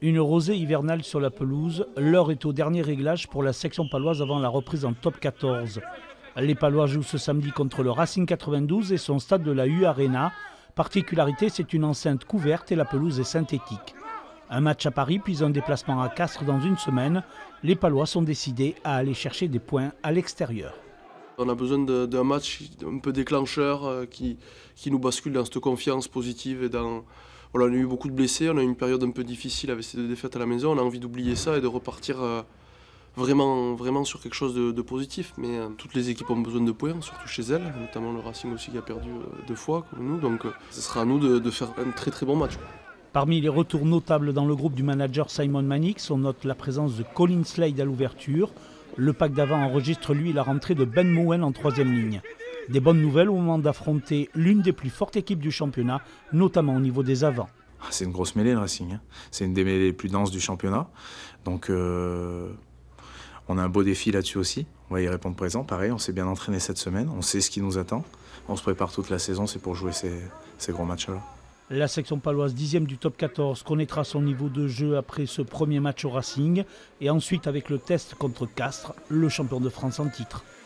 Une rosée hivernale sur la pelouse, l'heure est au dernier réglage pour la section paloise avant la reprise en top 14. Les Palois jouent ce samedi contre le Racing 92 et son stade de la U Arena. Particularité, c'est une enceinte couverte et la pelouse est synthétique. Un match à Paris puis un déplacement à Castres dans une semaine. Les Palois sont décidés à aller chercher des points à l'extérieur. On a besoin d'un match un peu déclencheur qui nous bascule dans cette confiance positive. Voilà, on a eu beaucoup de blessés, on a eu une période un peu difficile avec ces 2 défaites à la maison. On a envie d'oublier ça et de repartir vraiment sur quelque chose de positif. Mais toutes les équipes ont besoin de points, surtout chez elles, notamment le Racing aussi qui a perdu 2 fois comme nous. Donc ce sera à nous de faire un très bon match. Parmi les retours notables dans le groupe du manager Simon Mannix, on note la présence de Colin Slade à l'ouverture. Le pack d'avant enregistre lui la rentrée de Ben Mouen en 3e ligne. Des bonnes nouvelles au moment d'affronter l'une des plus fortes équipes du championnat, notamment au niveau des avants. C'est une grosse mêlée le Racing, c'est une des mêlées les plus denses du championnat. Donc on a un beau défi là-dessus aussi. On va y répondre présent. Pareil, on s'est bien entraîné cette semaine, on sait ce qui nous attend. On se prépare toute la saison, c'est pour jouer ces gros matchs-là. La section paloise 10e du top 14 connaîtra son niveau de jeu après ce premier match au Racing et ensuite avec le test contre Castres, le champion de France en titre.